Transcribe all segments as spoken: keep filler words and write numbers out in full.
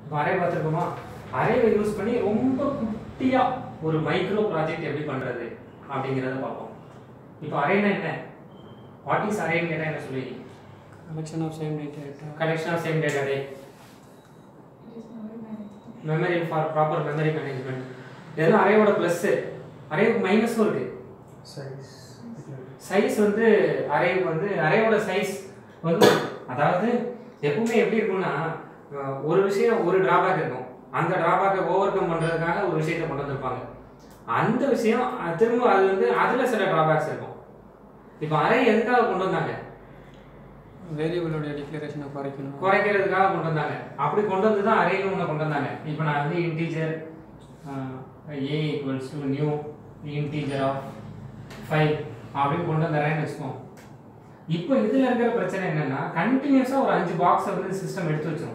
Array பார்த்துருக்கோமா? அரேவை use பண்ணி ரொம்ப குட்டியாக ஒரு மைக்ரோ ப்ராஜெக்ட் எப்படி பண்ணுறது அப்படிங்கிறத பார்ப்போம். இப்போ அரேனா என்ன? வாட் இஸ் அரேன்னு கேட்டால் என்ன சொல்லி? collection of same data. Collection of same data array. Memory for proper memory management. இதெல்லாம் அரேவோட ப்ளஸ். அரேவுக்கு மைனஸும் இருக்கு. சைஸ் சைஸ் வந்து அரேவுக்கு வந்து அரேவோட சைஸ் வந்து அதாவது எப்பவுமே எப்படி இருக்கும்னா ஒரு விஷயம் ஒரு டிராபேக் இருக்கும். அந்த டிராபேக்கை ஓவர் கம் பண்ணுறதுக்காக ஒரு விஷயத்தை கொண்டு வந்திருப்பாங்க. அந்த விஷயம் திரும்ப அது வந்து அதில் சில டிராபேக்ஸ் இருக்கும். இப்போ அரே எதுக்காக கொண்டு வந்தாங்க? வேரியபிளோட டிக்ளரேஷனை குறைக்கணும் குறைக்கிறதுக்காக கொண்டு வந்தாங்க. அப்படி கொண்டு வந்து தான் அரேன்னு ஒன்று கொண்டு வந்தாங்க. இப்போ நான் வந்து integer a equals to new integer of five அப்படின்னு கொண்டு வந்துடுறேன்னு வச்சுக்கோம். இப்போ இதில் இருக்கிற பிரச்சனை என்னென்னா கண்டினியூஸாக ஒரு அஞ்சு பாக்ஸை வந்து சிஸ்டம் எடுத்து வச்சிடும்.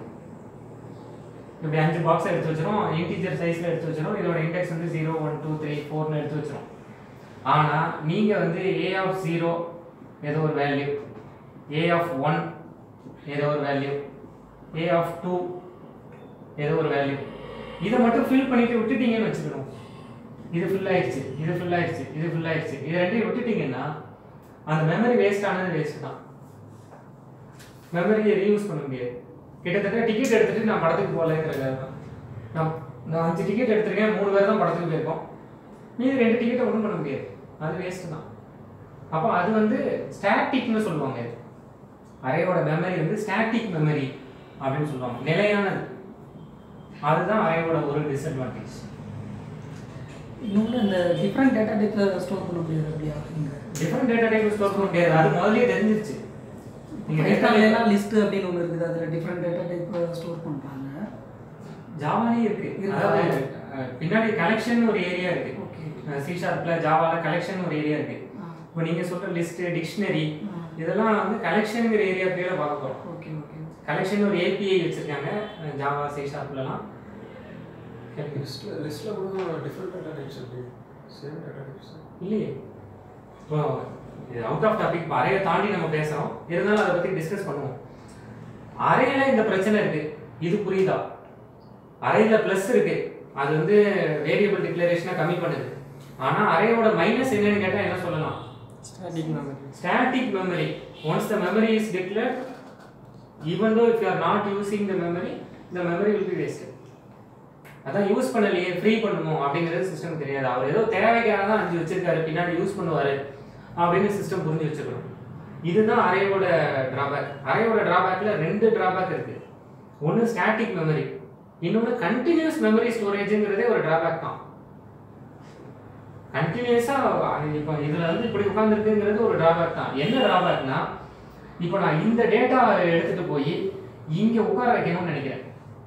இப்படி அஞ்சு பாக்ஸை எடுத்து வச்சிடும், இன்டீஜர் சைஸில் எடுத்து வச்சிடும். இதோட இண்டெக்ஸ் வந்து ஜீரோ ஒன் டூ த்ரீ ஃபோர்னு எடுத்து வச்சிடும். ஆனால் நீங்கள் வந்து ஏ ஆஃப் ஜீரோ ஏதோ ஒரு வேல்யூ, a of one ஏதோ ஒரு வேல்யூ, a of two ஏதோ ஒரு வேல்யூ, இதை மட்டும் ஃபில் பண்ணிட்டு விட்டுட்டீங்கன்னு வச்சுக்கணும். இது ஃபில் ஆயிடுச்சு, இது ஃபில் ஆயிடுச்சு, இது ஃபில் ஆயிடுச்சு, இது ரெண்டையும் விட்டுட்டீங்கன்னா அந்த மெமரி வேஸ்ட் ஆனது வேஸ்ட் தான். மெமரியை ரீயூஸ் பண்ண முடியாது. கிட்டத்தட்ட டிக்கெட் எடுத்துட்டு நான் படத்துக்கு போகலங்கிறதுக்காக தான். நான் நான் அஞ்சு டிக்கெட் எடுத்திருக்கேன், மூணு பேர் தான் படத்துக்கு போயிருக்கோம். மீதி ரெண்டு டிக்கெட்டை ஒன்றும் பண்ண முடியாது, அது வேஸ்ட் தான். அப்போ அது வந்து ஸ்டாட்டிக்னு சொல்லுவாங்க. அரேவோட மெமரி வந்து ஸ்டாட்டிக் மெமரி அப்படின்னு சொல்லுவாங்க, நிலையானது. அதுதான் அரேவோட ஒரு டிஸ்அட்வான்டேஜ். இன்னொன்று இந்த டிஃப்ரெண்ட் டேட்டா டைப்பில் ஸ்டோர் பண்ண முடியாது. அப்படியா? டிஃப்ரெண்ட் டேட்டா டைப் ஸ்டோர் பண்ண முடியாது, அது முதல்லயே தெரிஞ்சிருச்சு. நீங்கள் டேட்டாலாம் லிஸ்ட் அப்படின்னு ஒன்று இருக்குது, அதில் டிஃப்ரெண்ட் டேட்டா டைப் ஸ்டோர் பண்ணுறாங்க. ஜாவாலே இருக்கு. அதாவது பின்னாடி கலெக்ஷன் ஒரு ஏரியா இருக்கு. சி ஷார்ப்ல ஜாவால கலெக்ஷன் ஒரு ஏரியா இருக்கு. இப்போ நீங்கள் சொல்கிற லிஸ்ட், டிக்ஷனரி இதெல்லாம் வந்து கலெக்ஷனுங்கிற ஏரியா கீழே பார்க்க போகிறோம். ஓகே ஓகே கலெக்ஷன் ஒரு ஏபிஐ வச்சுருக்காங்க ஜாவா சி ஷார்ப்லலாம். லிஸ்ட்டில் லிஸ்ட்டில் கூட டிஃப்ரெண்ட் டேட்டா டைப்ஸ் இருக்கு, சேம் டேட்டா டைப்ஸ் இல்லையே. இப்போ இது அவுட் ஆஃப் டாபிக். இப்போ அரேயை தாண்டி நம்ம பேசுகிறோம், இருந்தாலும் அதை பற்றி டிஸ்கஸ் பண்ணுவோம். அரேயில் இந்த பிரச்சனை இருக்குது, இது புரியுதா? அரேயில் ப்ளஸ் இருக்குது, அது வந்து வேரியபிள் டிக்ளரேஷனை கம்மி பண்ணுது. ஆனால் அரேயோட மைனஸ் என்னன்னு கேட்டால் என்ன சொல்லலாம்? static memory. Static memory. Once the memory is declared, even though if you are not using the memory, the memory will be wasted. அதான் யூஸ் பண்ணலையே, ஃப்ரீ பண்ணுவோம் அப்படிங்கிறது சிஸ்டம் தெரியாது. அவர் ஏதோ தேவைக்காக தான் அஞ்சு வச்சிருக்காரு, பின்னாடி யூஸ் பண்ணுவார் அப்படின்னு சிஸ்டம் புரிஞ்சு வச்சுக்கணும். இதுதான் அரேவோட டிராபேக். அரேவோட டிராபேக்கில் ரெண்டு டிராபேக் இருக்குது. ஒன்று ஸ்டாட்டிக் மெமரி, இன்னொன்று கண்டினியூஸ் மெமரி ஸ்டோரேஜுங்கிறதே ஒரு டிராபேக் தான். கண்டினியூஸாக இப்போ இதில் வந்து இப்படி உட்காந்துருக்குங்கிறது ஒரு டிராபேக் தான். என்ன டிராபேக்னா, இப்போ நான் இந்த டேட்டாவை எடுத்துகிட்டு போய் இங்கே உட்கார வைக்கணும்னு நினைக்கிறேன்.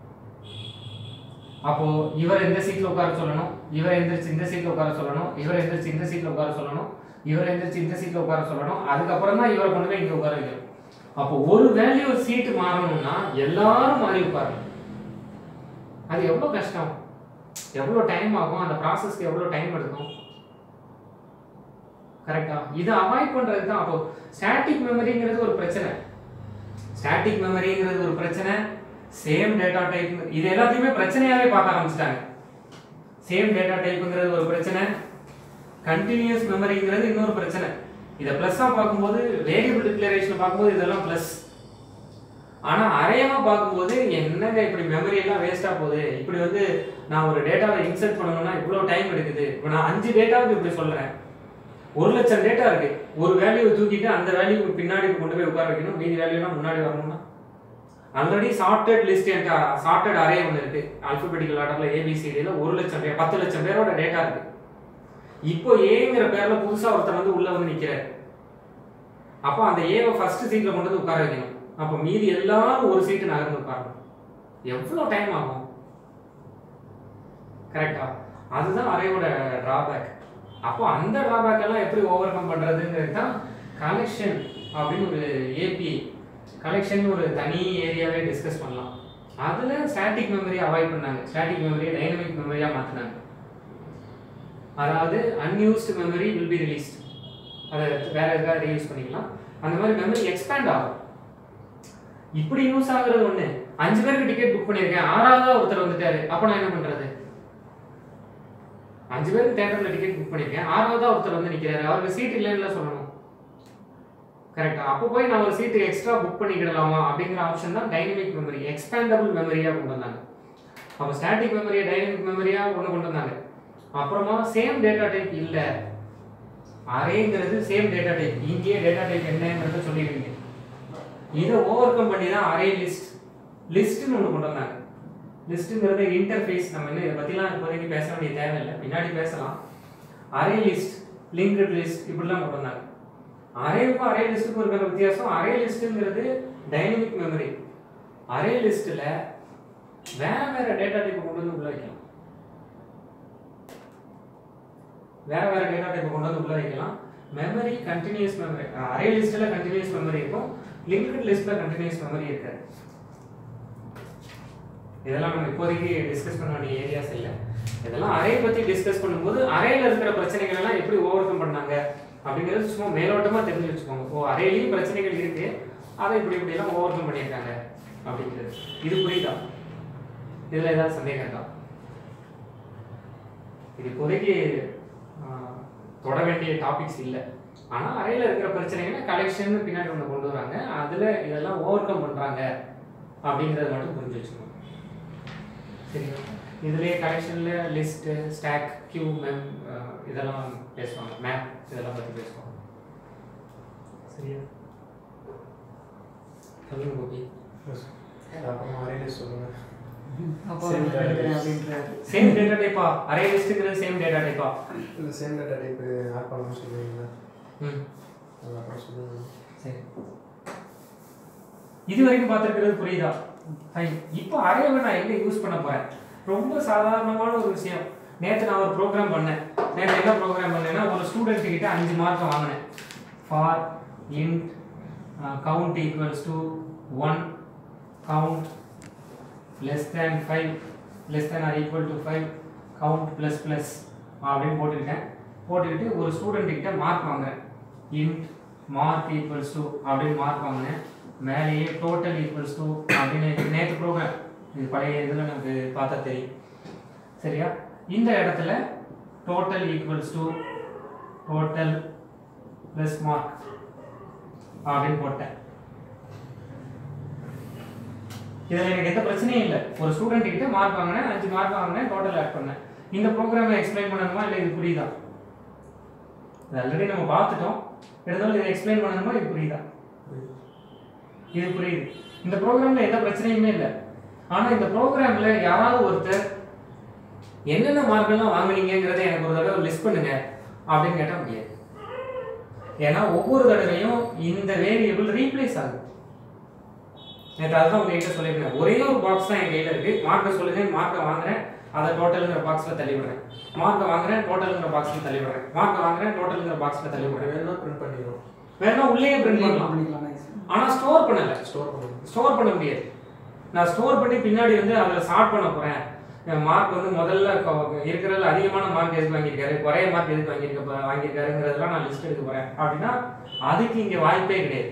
அப்போது இவர் எந்த சீட்டில் உட்கார சொல்லணும், இவர் எந்திரிச்சு இந்த சீட்டில் உட்கார சொல்லணும், இவர் எந்திரிச்சு இந்த சீட்டில் உட்கார சொல்லணும், இவர் எந்திரிச்சு இந்த சீட்டில் உட்கார சொல்லணும். அதுக்கப்புறம் தான் இவரை கொண்டு போய் இங்கே உட்கார வைக்கணும். அப்போ ஒரு வேல்யூ சீட்டு மாறணும்னா எல்லாரும் மாறி உட்காரணும். அது எவ்வளோ கஷ்டம், எவ்வளோ டைம் ஆகும், அந்த ப்ராசஸ்க்கு எவ்வளோ டைம் எடுக்கும். கரெக்டா? இதை அவாய்ட் பண்றது தான். அப்போ ஸ்டாட்டிக் மெமரிங்கிறது ஒரு பிரச்சனை, ஸ்டாட்டிக் மெமரிங்கிறது ஒரு பிரச்சனை, சேம் டேட்டா டைப் இது எல்லாத்தையுமே பிரச்சனையாவே பார்க்க ஆரம்பிச்சிட்டாங்க. சேம் டேட்டா டைப்புங்கிறது ஒரு பிரச்சனை, கண்டினியூஸ் மெமரிங்கிறது இன்னொரு பிரச்சனை. இதை ப்ளஸ்ஸாக பார்க்கும்போது, வேரியபிள் டிக்ளரேஷன் பார்க்கும்போது இதெல்லாம் ப்ளஸ். ஆனால் அரேவாக பார்க்கும்போது என்னங்க இப்படி மெமரி எல்லாம் வேஸ்ட்டாக போகுது, இப்படி வந்து நான் ஒரு டேட்டாவை இன்சர்ட் பண்ணணும்னா இவ்வளோ டைம் எடுக்குது. இப்போ நான் அஞ்சு டேட்டாவுக்கு இப்படி சொல்கிறேன், ஒரு லட்சம் டேட்டா இருக்கு, ஒரு வேல்யூவை தூக்கிட்டு அந்த வேல்யூக்கு பின்னாடி கொண்டு போய் உட்கார வைக்கணும், மீதி வேல்யூனா முன்னாடி வரணும்னா already sorted list, sorted array ஒன்று இருக்கு ஆல்பபெட்டிக்கல் ஆர்டர்ல ஏபிசிடியில் ஒரு லட்சம் பேர் பத்து லட்சம் பேரோட டேட்டா இருக்கு. இப்போ ஏங்கிற பேர்ல புதுசா ஒருத்தர் வந்து உள்ள வந்து நிக்கிறார். அப்போ அந்த ஏவை ஃபர்ஸ்ட் சீட்ல கொண்டு வந்து உட்கார வைக்கணும். அப்போ மீதி எல்லாரும் ஒரு சீட்டு நகர்ந்து உட்காரணும். எவ்வளோ டைம் ஆகும்? கரெக்டா? அதுதான் அரேவோட டிராபேக். அப்போ அந்த டிராபேக் எல்லாம் எப்படி ஓவர் கம் பண்றதுங்கிறது தான் கலெக்ஷன் அப்படின்னு ஒரு ஏபிஐ, கலெக்ஷன் ஒரு தனி ஏரியாவே டிஸ்கஸ் பண்ணலாம். அதுல ஸ்டாட்டிக் மெமரி அவாய்ட் பண்ணாங்க, ஸ்டாட்டிக் மெமரியை டைனமிக் மெமரியா மாத்தினாங்க. அதாவது unused memory will be released, அதை வேற எதாவது ரீயூஸ் பண்ணிக்கலாம். அந்த மாதிரி மெமரி எக்ஸ்பேண்ட் ஆகும். இப்படி யூஸ் ஆகுறது ஒன்று, அஞ்சு பேருக்கு டிக்கெட் புக் பண்ணியிருக்கேன், ஆறாவதா ஒருத்தர் வந்துட்டாரு, அப்போ நான் என்ன பண்றது? அஞ்சு பேருக்கு தியேட்டர்ல டிக்கெட் புக் பண்ணியிருக்கேன், ஆறாவதா ஒருத்தர் வந்து நிற்கிறாரு, அவருக்கு சீட் இல்லைன்னு சொல்லணும். கரெக்டா? அப்போ போய் நான் ஒரு சீட்டு எக்ஸ்ட்ரா புக் பண்ணிக்கிடலாமா அப்படிங்கிற ஆப்ஷன் தான் டைனமிக் மெமரி, எக்ஸ்பேண்டபிள் மெமரியா கொண்டு வந்தாங்க. அப்போ ஸ்டாட்டிக் மெமரியை டைனமிக் மெமரியா ஒன்று கொண்டு வந்தாங்க. அப்புறமா சேம் டேட்டா டைப் இல்லை, அரேங்கிறது சேம் டேட்டா டைப், இங்கேயே டேட்டா டைப் என்னங்கிறத சொல்லிடுவீங்க. இதை ஓவர் கம் பண்ணி தான் அரே லிஸ்ட் லிஸ்ட்னு ஒன்று கொண்டு வந்தாங்க. லிஸ்ட்டுங்கிறது இன்டர்ஃபேஸ், நம்ம இன்னும் இதை பற்றிலாம் இப்போதைக்கு பேச வேண்டிய தேவையில்லை, பின்னாடி பேசலாம். அரே லிஸ்ட், லிங்க்டு லிஸ்ட் இப்படிலாம் கொண்டு வந்தாங்க. அரேவுக்கும் அரே லிஸ்ட்டுக்கும் இருக்கிற வித்தியாசம், அரே லிஸ்ட்டுங்கிறது டைனமிக் மெமரி, அரே லிஸ்ட்டில் வேற வேற டேட்டா டைப் கொண்டு வந்து உள்ள வைக்கலாம், வேற வேற டேட்டா டைப் கொண்டு வந்து உள்ள வைக்கலாம். மெமரி கண்டினியூஸ் மெமரி, அரே லிஸ்ட்டில் கண்டினியூஸ் மெமரி இருக்கும், லிங்க்டு லிஸ்ட்டில் கண்டினியூஸ் மெமரி இருக்காது. இதெல்லாம் நம்ம இப்போதைக்கு டிஸ்கஸ் பண்ண வேண்டிய ஏரியாஸ் இல்லை. இதெல்லாம் அரே பற்றி டிஸ்கஸ் பண்ணும்போது அரேல இருக்கிற பிரச்சனைகள் எல்லாம் எப்படி ஓவர் கம் பண்ணாங்க அப்படிங்கிறது சும்மா மேலோட்டமாக தெரிஞ்சு வச்சுக்கோங்க. ஓ, அரேலையும் பிரச்சனைகள் இருக்கு, அதை இப்படி இப்படிலாம் ஓவர் கம் பண்ணியிருக்காங்க அப்படிங்கிறது. இது புரியுதா? இதில் ஏதாவது சந்தேகம் இருக்கா? இது இப்போதைக்கு தொட வேண்டிய டாபிக்ஸ் இல்லை. ஆனால் அரேல இருக்கிற பிரச்சனைகளை கலெக்ஷன் பின்னாடி ஒன்று கொண்டு வராங்க, அதில் இதெல்லாம் ஓவர் கம் பண்ணுறாங்க அப்படிங்கிறத மட்டும் புரிஞ்சு வச்சுக்கோங்க. சரிங்களா? இதுலேயே கலெக்ஷனில் லிஸ்ட்டு, ஸ்டாக், கியூ, மெம் இதெல்லாம் பேசுவாங்க, மேப் இதெல்லாம் பற்றி பேசுவாங்க. சரியா? சொல்லுங்க கோபி. அப்புறம் அரே லிஸ்ட் சொல்லுங்க. சேம் டேட்டா டைப்பா? அரே லிஸ்ட்ங்கிறது சேம் டேட்டா டைப்பா? இல்லை, சேம் டேட்டா டைப் ஆட் பண்ணணும்னு சொல்லுவீங்களா? ம், அது அப்புறம் சொல்லுங்க. சரி. இது வரைக்கும் பார்த்துருக்கிறது புரியுதா? ஃபைன். இப்போ அரேவை நான் எங்கே யூஸ் பண்ண போகிறேன்? ரொம்ப சாதாரணமான ஒரு விஷயம். நேற்று நான் ஒரு ப்ரோக்ராம் பண்ணேன். நேற்று என்ன ப்ரோக்ராம் பண்ணேன்னா, ஒரு ஸ்டூடெண்ட் கிட்ட அஞ்சு மார்க் வாங்கினேன். For int count equals to one, count less than five, less than or equal to five, count plus plus அப்படின்னு போட்டுக்கிட்டேன். போட்டுக்கிட்டு ஒரு ஸ்டூடெண்ட் கிட்ட மார்க் வாங்குறேன். இன்ட் மார்க் ஈக்குவல்ஸ் டு அப்படின்னு மார்க் வாங்கினேன். மேலேயே டோட்டல் ஈக்குவல்ஸ் டு அப்படின்னு நேற்று ப்ரோக்ராம், இது பழைய இதில் நமக்கு பார்த்தா தெரியும். சரியா? இந்த இடத்துல total equals to total plus mark அப்படின்னு போட்டேன். இதில் எனக்கு எந்த பிரச்சனையும் இல்லை. ஒரு ஸ்டூடெண்ட் கிட்ட மார்க் வாங்கினேன், அஞ்சு மார்க் வாங்கினேன், டோட்டல் ஆட் பண்ணேன். இந்த ப்ரோக்ராமை எக்ஸ்பிளைன் பண்ணணுமா இல்லை இது புரியுதா? இது ஆல்ரெடி நம்ம பார்த்துட்டோம், இருந்தாலும் இதை எக்ஸ்பிளைன் பண்ணணுமா இது புரியுதா? இது புரியுது. இந்த ப்ரோக்ராம்ல எந்த பிரச்சனையுமே இல்லை. ஆனால் இந்த ப்ரோக்ராம்ல யாராவது ஒருத்தர் என்னென்ன மார்க்கெல்லாம் வாங்குனீங்கிறத எனக்கு ஒரு தடவை லிஸ்ட் பண்ணுங்க அப்படின்னு கேட்டால் முடியாது. ஏன்னா ஒவ்வொரு தடவையும் இந்த வேரியபிள் ரீப்ளேஸ் ஆகுது. நேற்று அதுதான் உங்ககிட்ட சொல்லியிருந்தேன். ஒரே ஒரு பாக்ஸ் தான் என் கையில் இருக்கு. மார்க்கை சொல்லுங்க, மார்க்கை வாங்குறேன், அதை டோட்டலுங்கிற பாக்ஸில் தள்ளி விடுறேன். மார்க்கை வாங்குறேன், டோட்டலுங்கிற பாக்ஸில் தள்ளி விடுறேன். மார்க்கை வாங்குறேன், டோட்டலுங்கிற பாக்ஸில் தள்ளி விடுறேன். வேணும்னா பிரிண்ட் பண்ணிடுவோம், வேணா உள்ளே பிரிண்ட் பண்ணலாம். ஆனால் ஸ்டோர் பண்ணல, ஸ்டோர் பண்ணணும். ஸ்டோர் பண்ண முடியாது. நான் ஸ்டோர் பண்ணி பின்னாடி வந்து அதில் சார்ட் பண்ண போகிறேன். மார்க் வந்து முதல்ல இருக்கிறதுல அதிகமான மார்க் எதுக்கு வாங்கியிருக்காரு, குறைய மார்க் எதுக்கு வாங்கியிருக்க வாங்கியிருக்காருங்கிறதெல்லாம் நான் லிஸ்ட் எடுக்க போகிறேன் அப்படின்னா அதுக்கு இங்கே வாய்ப்பே கிடையாது.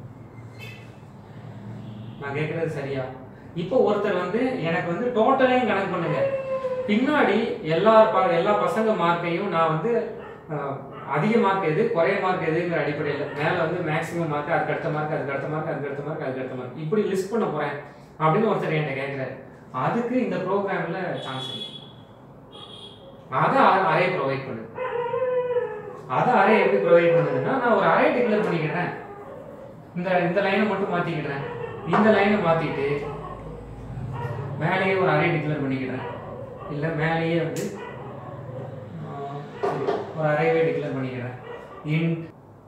நான் கேட்குறது சரியா? இப்போ ஒருத்தர் வந்து எனக்கு வந்து டோட்டலையும் கணக்கு பண்ணுங்க, பின்னாடி எல்லா எல்லா பசங்க மார்க்கையும் நான் வந்து அதிக மார்க் எது, குறைய மார்க் எதுங்கிற அடிப்படையில் மேலே வந்து மேக்ஸிமம் மார்க், அதுக்கு அடுத்த மார்க், அதுக்கு அடுத்த மார்க், அதுக்கு அடுத்த மார்க், அதுக்கு அடுத்த மார்க் இப்படி லிஸ்ட் பண்ண போகிறேன் அப்படின்னு ஒருத்தர் என்கிட்ட கேட்குறாரு. அதுக்கு இந்த ப்ரோக்ராமில் சான்ஸ் இல்லை. அதை அரே ப்ரொவைட் பண்ணுது. அதை அரே எப்படி ப்ரொவைட் பண்ணுதுன்னா, நான் ஒரு அரே டிக்ளேர் பண்ணிக்கிறேன், இந்த இந்த லைனை மட்டும் மாற்றிக்கிறேன், இந்த லைனை மாற்றிட்டு மேலேயே ஒரு அரே டிக்ளேர் பண்ணிக்கிறேன், இல்லை மேலேயே வந்து ஒரு அரேவே டிக்ளேர் பண்ணிக்கிறேன். இன்ட்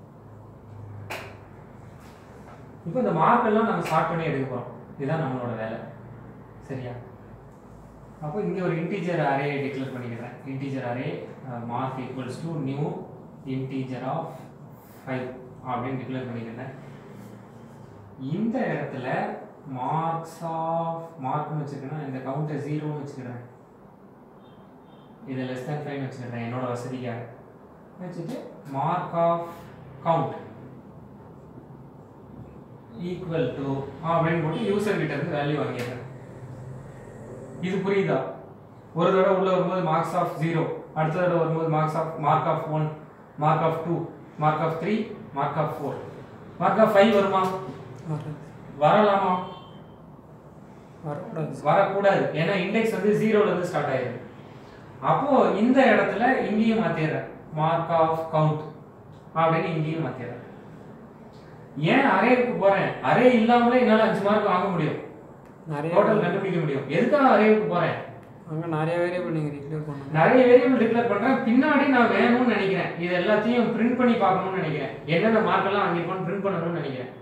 இப்போ இந்த மார்க் எல்லாம் நம்ம சார்ட் பண்ணி எடுக்க போகிறோம். இதுதான் நம்மளோட வேலை. சரியா? அப்போ இங்கே ஒரு இன்டீஜர் அரே டிக்ளேர் பண்ணிக்கிறேன். Integer array mark equals to new integer of five அப்படின்னு டிக்ளேர் பண்ணிக்கிறேன். இந்த இடத்துல மார்க்ஸ் ஆஃப் மார்க்னு வச்சுக்கிறேன், இந்த கவுண்டை ஜீரோன்னு வச்சுக்கிறேன், இதை லெஸ் தேன் ஃபைவ்னு வச்சுக்கிறேன் என்னோட வசதிக்காக வச்சுட்டு mark of count equal to அப்படின்னு போட்டு யூசர் கிட்ட இருந்து வேல்யூ வாங்கிடுறேன். இது புரியுதா? ஒரு தடவை உள்ள வரும்போது மார்க்ஸ் ஆஃப் ஜீரோ, அடுத்த தடவை வரும்போது marks of mark of one, mark of two, mark of three, mark of four, mark of five வருமா? வரலாமா? வரக்கூடாது. வரக்கூடாது. ஏன்னா இண்டெக்ஸ் வந்து ஜீரோல இருந்து ஸ்டார்ட் ஆயிருக்கு. அப்போ இந்த இடத்துல இங்கேயும் மாத்திடுறேன், மார்க் ஆஃப் கவுண்ட் அப்படின்னு இங்கேயும் மாத்திடுறேன். ஏன் அரேவுக்கு போறேன்? அரே இல்லாமலே என்னால அஞ்சு மார்க் வாங்க முடியும், நிறைய டோட்டல் கண்டுபிடிக்க முடியும். எதுக்காக அரேவுக்கு போறேன்? அங்க நிறைய வேரியபிள் நீங்க டிக்ளேர் பண்ணணும். நிறைய வேரியபிள் டிக்ளேர் பண்றேன். பின்னாடி நான் வேணும்னு நினைக்கிறேன், இது எல்லாத்தையும் பிரிண்ட் பண்ணி பார்க்கணும்னு நினைக்கிறேன், என்னென்ன மார்க் எல்லாம் வாங்கிருக்கோம் பிரிண்ட் பண்ணணும்னு நினைக்கிறேன்.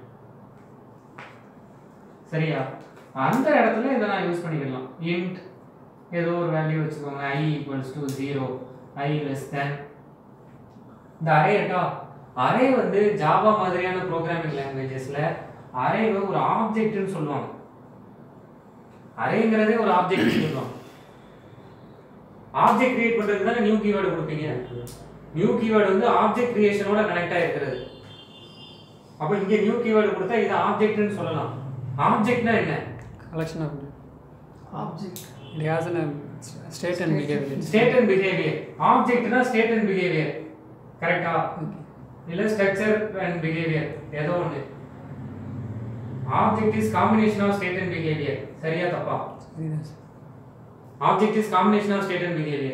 சரியா? அந்த இடத்துல இதை நான் யூஸ் பண்ணிக்கலாம். int ஏதோ ஒரு வேல்யூ வச்சுக்கோங்க, i equals to zero, i less than. இந்த அரே இருக்கா? அரே வந்து ஜாவா மாதிரியான ப்ரோக்ராமிங் லாங்குவேஜஸ்ல அரேவை ஒரு ஆப்ஜெக்ட்னு சொல்லுவாங்க. அரேங்கிறதே ஒரு ஆப்ஜெக்ட் சொல்லுவாங்க. ஆப்ஜெக்ட் கிரியேட் பண்றதுக்கு தானே நியூ கீவேர்டு கொடுப்பீங்க. நியூ கீவேர்டு வந்து ஆப்ஜெக்ட் கிரியேஷனோட கனெக்ட் ஆயிருக்கிறது. அப்ப இங்க நியூ கீவேர்டு கொடுத்தா இது ஆப்ஜெக்ட்னு சொல்லலாம். ஆப்ஜெக்ட்னா என்ன? Collection of object. it has a state and behavior. State and behavior. ஆப்ஜெக்ட்னா state and behavior. கரெக்ட்டா? இல்ல structure and behavior ஏதோ ஒண்ணு. Object is combination of state and behavior. சரியா தப்பா? சரிதான். Object is combination of state and behavior.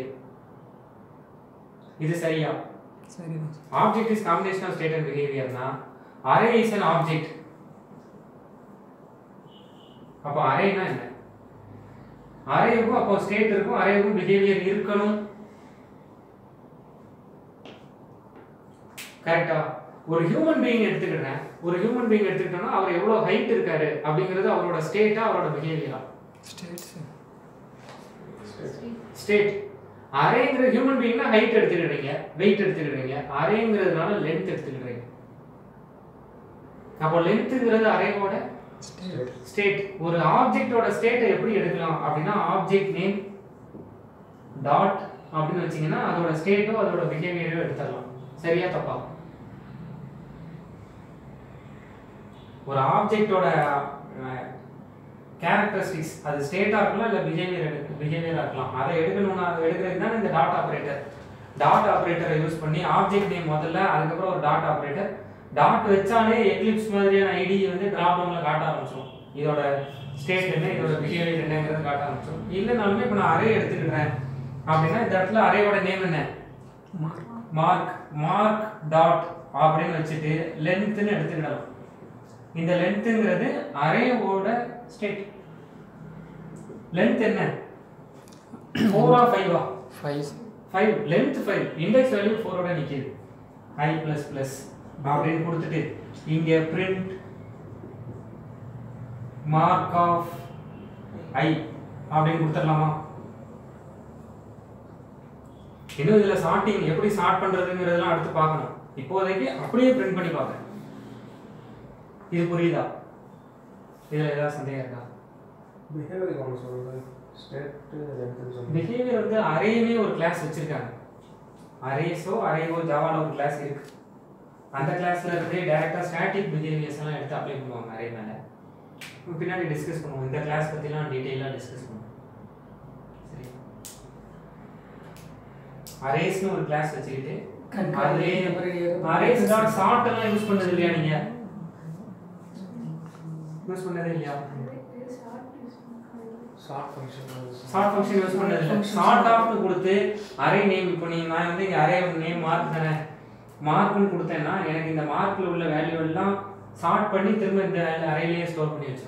இது சரியா? சரிதான். Object is combination of state and behavior னா array is an object. அப்ப அரேனா என்ன? அரேவுக்கு அப்போ ஸ்டேட் இருக்கும், அரேவுக்கு பிஹேவியர் இருக்கணும். கரெக்ட்டா? ஒரு ஹியூமன் பீயிங் எடுத்துக்கிறேன், ஒரு ஹியூமன் பீயிங் எடுத்துக்கிட்டோம்னா அவர் எவ்வளவு ஹைட் இருக்காரு அப்படிங்கிறது அவரோட ஸ்டேட்டா அவரோட பிஹேவியரா? ஸ்டேட்ஸ். ஸ்டேட். அரேங்கிற ஹியூமன் பீயிங்னா ஹைட் எடுத்துக்கிறீங்க, வெயிட் எடுத்துக்கிறீங்க. அரேங்கிறதுனால லென்த் எடுத்துக்கிறீங்க. அப்போ லென்த்ங்கிறது அரேவோட ஸ்டேட். ஒரு ஆப்ஜெக்ட்டோட ஸ்டேட்டை எப்படி எடுக்கலாம் அப்படின்னா ஆப்ஜெக்ட் நேம் டாட் அப்படின்னு வச்சீங்கன்னா அதோட ஸ்டேட்டோ அதோட பிஹேவியரோ எடுத்துடலாம். சரியா தப்பா? ஒரு ஆப்ஜெக்ட்டோட கேரக்டரிஸ்டிக்ஸ் அது ஸ்டேட்டா இருக்கலாம் இல்ல பிஹேவியர் எடுக்க பிஹேவியரா இருக்கலாம். அதை எடுக்கணும்னா அதை எடுக்கிறது தான் இந்த டாட் ஆபரேட்டர். டாட் ஆபரேட்டரை யூஸ் பண்ணி ஆப்ஜெக்ட் நேம் முதல்ல, அதுக்கப்புறம் ஒரு டாட் ஆபரேட்டர். டாட் வச்சாலே எக்லிப்ஸ் மாதிரியான ஐடி வந்து டிராப் டவுன்ல காட்ட ஆரம்பிச்சிடும். இதோட ஸ்டேட் என்ன, இதோட பிஹேவியர் என்னங்கிறது காட்ட ஆரம்பிச்சிடும். இல்லைனாலுமே இப்போ நான் அரே எடுத்துக்கிறேன் அப்படின்னா இந்த இடத்துல அரேவோட நேம் என்ன? மார்க். மார்க் டாட் அப்படின்னு வச்சுட்டு லென்த்னு எடுத்துக்கிடலாம். இந்த லென்த்ங்கிறது அரேவோட ஸ்டேட். லென்த் என்ன? ஃபோர் ஆ ஃபைவ் ஆ? Five. Five. Length five. Index value four ஓட நிக்குது. i plus plus அப்படின்னு கொடுத்துட்டு இங்க print mark of i அப்படின்னு கொடுத்துடலாமா? இன்னும் இதுல சார்ட்டிங் எப்படி சார்ட் பண்றதுங்கிறதெல்லாம் அடுத்து பார்க்கணும். இப்போதைக்கு அப்படியே பிரிண்ட் பண்ணி பார்க்கறேன். இது புரியுதா? இதுல ஏதாவது சந்தேகம் இருக்கா? பிஹேவியர் என்ன சொல்றது? ஸ்டேட் லென்த் சொல்றது. பிஹேவியர் வந்து அரேவே ஒரு கிளாஸ் வச்சிருக்காங்க. அரேஸோ அரேவோ ஜாவால ஒரு கிளாஸ் இருக்கு. அந்த கிளாஸ்ல இருந்து டைரக்டா ஸ்டாட்டிக் பிஹேவியர்ஸ் எல்லாம் எடுத்து அப்ளை பண்ணுவாங்க அரே மேல. பின்னாடி டிஸ்கஸ் பண்ணுவோம். இந்த கிளாஸ் பத்திலாம் டீடைலா டிஸ்கஸ் பண்ணுவோம். சரி. அரேஸ்னு ஒரு கிளாஸ் வச்சிட்டு அதுலயே அரேஸ் டாட் சார்ட் எல்லாம் யூஸ் பண்ணது இல்லையா நீங்க? யூஸ் பண்ணதே இல்லையா? Sort function sort function use பண்ணது இல்ல. சார்ட் ஆஃப்னு கொடுத்து அரே நேம் இப்போ நீ நான் வந்து இங்க அரே நேம் மார்க் தானே மார்க்னு கொடுத்தேன்னா எனக்கு இந்த மார்க்ல உள்ள வேல்யூ எல்லாம் சார்ட் பண்ணி திரும்ப இந்த அரேலயே ஸ்டோர் பண்ணி வச்சிரும்.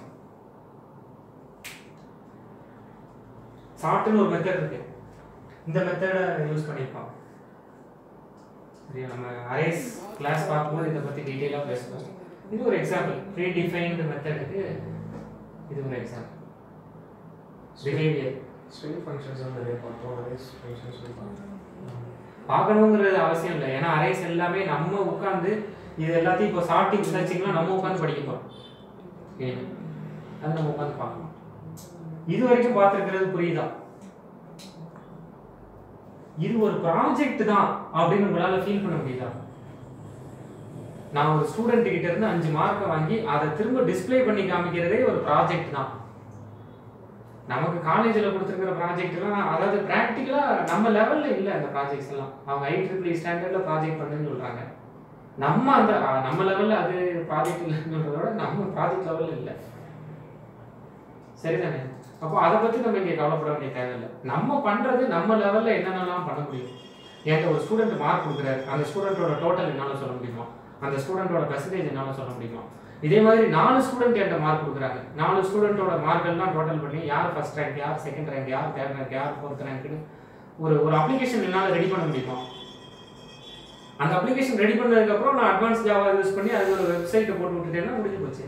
சார்ட்னு ஒரு மெத்தட் இருக்கு. இந்த மெத்தட யூஸ் பண்ணிருப்பாங்க. சரியா? நம்ம அரேஸ் கிளாஸ் பார்க்கும்போது இத பத்தி டீடைலா பேசுவோம். இது ஒரு எக்ஸாம்பிள். ப்ரீ டிஃபைன்ட் மெத்தடுக்கு இது ஒரு எக்ஸாம்பிள். பிஹேவியர் ஸ்ட்ரிங் ஃபங்க்ஷன்ஸ் நிறைய பார்த்தோம். அரேஸ் ஃபங்க்ஷன்ஸ் பார்த்தோம். பார்க்கணுங்கிறது அவசியம் இல்லை. ஏன்னா அரேஸ் எல்லாமே நம்ம உட்காந்து இது எல்லாத்தையும் இப்போ சார்ட்டிங் சர்ச்சிங்லாம் நம்ம உட்காந்து படிக்க போறோம். அது நம்ம உட்காந்து பார்க்கணும். இது வரைக்கும் பார்த்துருக்கிறது புரியுதா? இது ஒரு ப்ராஜெக்ட் தான் அப்படின்னு உங்களால ஃபீல் பண்ண முடியுதா? நான் ஒரு ஸ்டூடெண்ட் கிட்ட இருந்து அஞ்சு மார்க்கை வாங்கி அதை திரும்ப டிஸ்ப்ளே பண்ணி காமிக்கிறதே ஒரு ப்ராஜெக்ட் தான். நமக்கு காலேஜில் கொடுத்துருக்கிற ப்ராஜெக்ட்லாம் அதாவது ப்ராக்டிக்கலாக நம்ம லெவலில் இல்லை. அந்த ப்ராஜெக்ட்ஸ் எல்லாம் அவங்க ஐ ட்ரிபிள் ஸ்டாண்டர்டில் ப்ராஜெக்ட் பண்ணுன்னு சொல்கிறாங்க. நம்ம அந்த நம்ம லெவலில் அது ப்ராஜெக்ட் இல்லைன்னு சொல்கிறத விட நம்ம ப்ராஜெக்ட் லெவலில் இல்லை. சரிதானே? அப்போ அதை பற்றி நம்ம இங்கே கவலைப்பட வேண்டிய தேவையில்லை. நம்ம பண்ணுறது நம்ம லெவலில் என்னென்னலாம் பண்ண முடியும். என்கிட்ட ஒரு ஸ்டூடெண்ட் மார்க் கொடுக்குறாரு, அந்த ஸ்டூடெண்ட்டோட டோட்டல் என்னால் சொல்ல முடியுமா, அந்த ஸ்டூடெண்ட்டோட பெர்சன்டேஜ் என்னால் சொல்ல முடியுமா. இதே மாதிரி நாலு ஸ்டூடெண்ட் என்கிட்ட மார்க் கொடுக்குறாங்க, நாலு ஸ்டூடெண்ட்டோட மார்க்கெல்லாம் டோட்டல் பண்ணி யார் ஃபர்ஸ்ட் ரேங்க், யார் செகண்ட் ரேங்க், யார் தேர்ட் ரேங்க், யார் ஃபோர்த் ரேங்க்னு ஒரு ஒரு அப்ளிகேஷன் என்னால் ரெடி பண்ண முடியுமா. அந்த அப்ளிகேஷன் ரெடி பண்ணதுக்கப்புறம் நான் அட்வான்ஸ் ஜாவா யூஸ் பண்ணி அது ஒரு வெப்சைட்டை போட்டு விட்டுட்டேன்னா முடிஞ்சு போச்சு.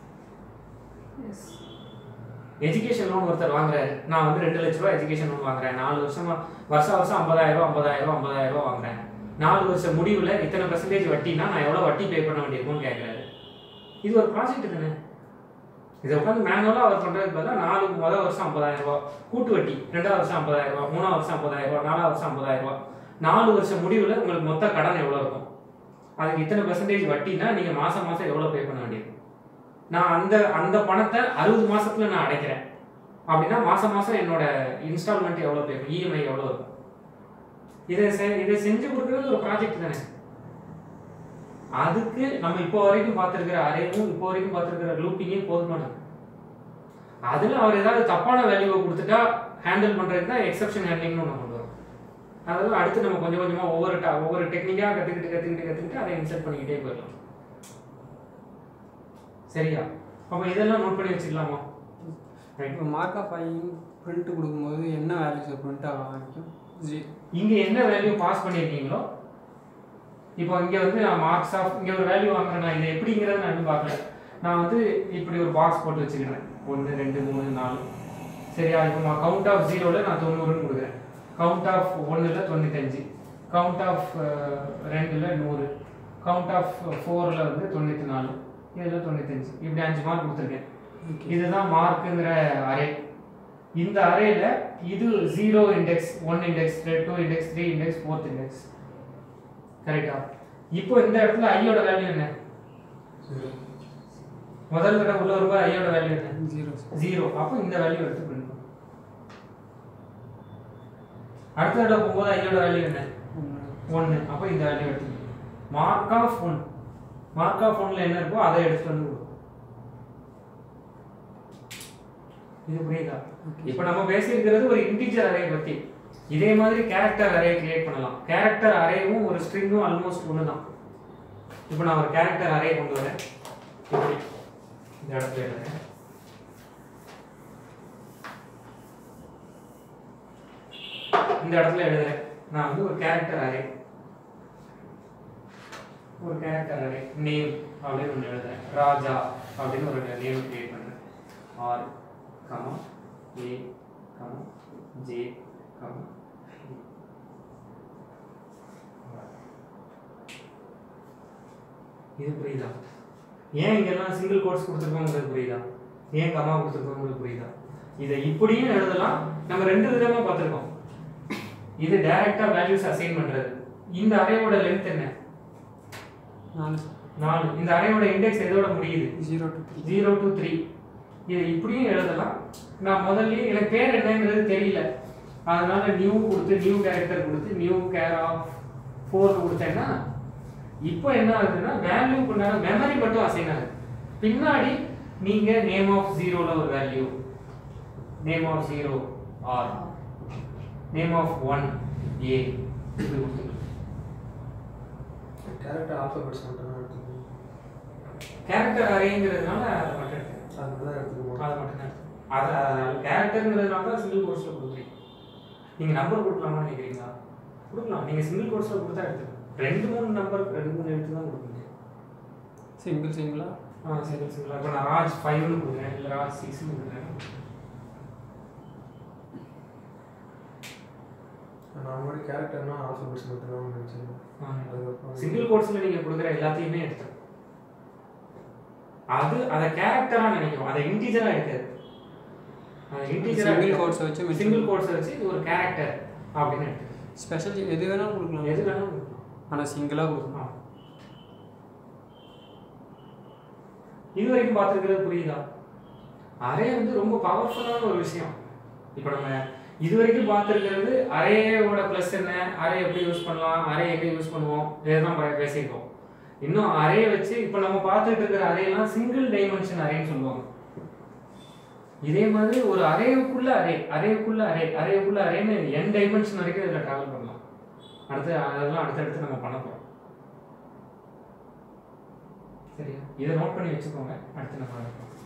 எஜுகேஷன் லோன் ஒருத்தர் வாங்குறாரு, நான் வந்து ரெண்டு லட்ச ரூபா எஜுகேஷன் லோன் வாங்குறேன், நாலு வருஷமா வருஷம் வருஷம் ஐம்பதாயிரம் ரூபா ஐம்பதாயிரம் ரூபா ஐம்பதாயிரம் ரூபா வாங்குறேன், நாலு வருஷம் முடிவில் இத்தனை பர்சன்டேஜ் வட்டினா நான் எவ்வளோ வட்டி பே பண்ண வேண்டியிருக்கும்னு கேட்குறாரு. இது ஒரு ப்ராஜெக்ட் தானே. இதை உட்காந்து மேனுவலாக அவர் பண்ணுறதுக்கு பதிலாக நாலு முதல் வருஷம் ஐம்பதாயிரம் ரூபா கூட்டு வட்டி, ரெண்டாவது வருஷம் ஐம்பதாயிரம் ரூபா, மூணாவது வருஷம் ஐம்பதாயிரம் ரூபா, நாலாவது வருஷம் ஐம்பதாயிரம் ரூபா, நாலு வருஷம் முடிவில் உங்களுக்கு மொத்த கடன் எவ்வளோ இருக்கும், அதுக்கு இத்தனை பர்சன்டேஜ் வட்டினா நீங்கள் மாதம் மாதம் எவ்வளோ பே பண்ண வேண்டியிருக்கும். நான் அந்த அந்த பணத்தை அறுபது மாசத்துல நான் அடைக்கிறேன் அப்படின்னா மாசம் மாசம் என்னோட இன்ஸ்டால்மெண்ட் எவ்வளோ பே இஎம்ஐ எவ்வளோ இருக்கும். இதை இதை செஞ்சு கொடுக்குறது ஒரு ப்ராஜெக்ட் தானே. அதுக்கு நம்ம இப்போ வரைக்கும் பார்த்துருக்கிற அரேவும் இப்போ வரைக்கும் பார்த்துருக்கிற லூப்பிங்கையும் போதுமானது. அதில் அவர் ஏதாவது தப்பான வேல்யூவை கொடுத்துட்டா ஹேண்டில் பண்ணுறதுக்கு தான் எக்ஸப்ஷன் ஹேண்ட்லிங்னு ஒன்று கொண்டு வரும். அதெல்லாம் அடுத்து நம்ம கொஞ்சம் கொஞ்சமாக ஒவ்வொரு ஒவ்வொரு டெக்னிக்காக கற்றுக்கிட்டு கற்றுக்கிட்டு கற்றுக்கிட்டு அதை இன்சர்ட் பண்ணிக்கிட்டே போயிடலாம். சரியா? அப்போ இதெல்லாம் நோட் பண்ணி வச்சுக்கலாமா? இப்போ மார்க்அப் ஆகி பிரிண்ட் கொடுக்கும்போது என்ன வேல்யூஸ் பிரிண்ட் ஆக ஆரம்பிக்கும்? ஜி இங்கே என்ன வேல்யூ பாஸ் பண்ணியிருக்கீங்களோ, இப்போ இங்கே வந்து நான் மார்க்ஸ் ஆஃப் இங்கே ஒரு வேல்யூ வாங்குறேன், நான் இதை எப்படிங்கிறத நான் இன்னும் பார்க்கல. நான் வந்து இப்படி ஒரு பாக்ஸ் போட்டு வச்சுக்கிறேன், ஒன்று ரெண்டு மூணு நாலு. சரியா? இப்போ நான் கவுண்ட் ஆஃப் ஜீரோவில் நான் தொண்ணூறுன்னு கொடுக்குறேன், கவுண்ட் ஆஃப் ஒன்றில் தொண்ணூத்தஞ்சு, கவுண்ட் ஆஃப் ரெண்டில் நூறு, கவுண்ட் ஆஃப் ஃபோரில் வந்து தொண்ணூற்றி நாலு, இதில் தொண்ணூத்தஞ்சு, இப்படி அஞ்சு மார்க் கொடுத்துருக்கேன். இதுதான் மார்க்குங்கிற அரே. இந்த அரேல இது zero index, one index, two index, three index, fourth index. கரெக்டா? இப்போ இந்த இடத்துல ஐயோட வேல்யூ என்ன? முதல் தடவை உள்ள வரும்போது ஐயோட வேல்யூ என்ன? Zero zero. அப்போ இந்த வேல்யூ எடுத்து பிரிண்ட் பண்ணும். அடுத்த தடவை போகும்போது ஐயோட வேல்யூ என்ன? ஒன்று. அப்போ இந்த வேல்யூ எடுத்து mark of one, mark of ஒன்ல என்ன இருக்கோ அதை எடுத்துட்டு வந்து. இது புரியுதா? இப்போ நம்ம பேசியிருக்கிறது ஒரு இன்டிஜர் அரே பத்தி. இதே மாதிரி கேரக்டர் அரே கிரியேட் பண்ணலாம். கேரக்டர் அரேவும் ஒரு ஸ்ட்ரிங்கும் ஆல்மோஸ்ட் ஒன்று தான். இப்போ நான் ஒரு கேரக்டர் அரே கொண்டு வரேன், இப்படி இந்த இடத்துல எழுதுறேன். இந்த இடத்துல எழுதுறேன் நான் வந்து ஒரு கேரக்டர் அரே, ஒரு கேரக்டர் அரே நேம் அப்படின்னு ஒன்று எழுதுறேன், ராஜா அப்படின்னு ஒரு நேம் கிரியேட் பண்ணுறேன். R comma A comma J comma. இது புரியுதா? ஏன் இங்கெல்லாம் சிங்கிள் கோட்ஸ் கொடுத்துருக்கோம் உங்களுக்கு புரியுதா? ஏன் கமா கொடுத்துருக்கோம் உங்களுக்கு புரியுதா? இதை இப்படியும் எழுதலாம். நம்ம ரெண்டு விதமா பார்த்துருக்கோம். இது டைரக்டா வேல்யூஸ் அசைன் பண்றது. இந்த அரேயோட லென்த் என்ன? நாலு நாலு. இந்த அரேயோட இண்டெக்ஸ் எதோட முடியுது? Zero to three. Zero to three. இதை இப்படியும் எழுதலாம். நான் முதல்ல எனக்கு பேர் என்னங்கிறது தெரியல, அதனால நியூ கொடுத்து நியூ கேரக்டர் கொடுத்து நியூ கேர் ஆஃப் ஃபோர் கொடுத்தேன்னா இப்போ என்ன ஆகுதுன்னா வேல்யூக்கு உண்டான மெமரி மட்டும் அசைன் ஆகுது. பின்னாடி நீங்க நேம் ஆஃப் ஜீரோல ஒரு value, name of zero R, name of one A இப்படி கொடுத்துருங்க. கேரக்டர் ஆல்ஃபபெட்ஸ் மட்டும் தான் எடுத்துக்கணும். கேரக்டர் அரேங்கிறதுனால அதை மட்டும் எடுத்து அதுதான் எடுத்துக்கணும். அதை மட்டும் தான் அதை கேரக்டருங்கிறதுனால தான் சிங்கிள் கோர்ஸில் கொடுக்குறீங்க. நீங்கள் நம்பர் கொடுக்கலாமா நினைக்கிறீங்களா? கொடுக்கலாம். நீங்கள் சிங்கிள் கோர்ஸில் கொடுத்தா எடுத்துக்கலாம். ரெண்டு மூணு நம்பர் ரெண்டு மூணு எடுத்து தான் கொடுப்பீங்க. சிங்கிள் சிங்கிளா? ஆ சிங்கிள் சிங்கிளா. இப்போ நான் ராஜ் ஃபைவ்னு கொடுக்குறேன், இல்லை ராஜ் சிக்ஸ்னு கொடுக்குறேன். நான் முன்னாடி கேரக்டர்னா ஆல்ஃபபெட்ஸ் மட்டும் தான் நினச்சேன். அதுக்கப்புறம் சிங்கிள் கோர்ஸில் நீங்கள் கொடுக்குற எல்லாத்தையுமே எடுத்து அது அதை கேரக்டராக நினைக்கும், அதை இன்டீஜராக எடுக்காது. சிங்கிள் கோட்ஸ் வச்சு சிங்கிள் கோட்ஸ் வச்சு இது ஒரு கேரக்டர் அப்படின்னு எடுத்து ஸ்பெஷல் எது வேணாலும் கொடுக்கலாம். எது வேணாலும் கொடுக்கலாம். ஆனால் சிங்கிளாக கொடுக்கணும். இது வரைக்கும் பார்த்துருக்கிறது புரியுதா? அரே வந்து ரொம்ப பவர்ஃபுல்லான ஒரு விஷயம். இப்போ நம்ம இது வரைக்கும் பார்த்துருக்கிறது அரேயோட ப்ளஸ் என்ன, அரே எப்படி யூஸ் பண்ணலாம், அரே எங்கே யூஸ் பண்ணுவோம், இதெல்லாம் பேசியிருக்கோம். இன்னும் அரே வச்சு இப்போ நம்ம பார்த்துட்டு இருக்கிற அரேலாம் சிங்கிள் டைமென்ஷன் அரேன்னு சொல்லுவாங்க. இதே மாதிரி ஒரு அரேவுக்குள்ள அரே அரேவுக்குள்ள அரே அரேவுக்குள்ள அரேன்னு என் டைமென்ஷன் வரைக்கும் இதில் ட்ராவல் பண்ணலாம். அடுத்து அதெல்லாம் அடுத்தடுத்து நம்ம பண்ண போகிறோம். சரியா? இதை நோட் பண்ணி வச்சுக்கோங்க. அடுத்து நம்ம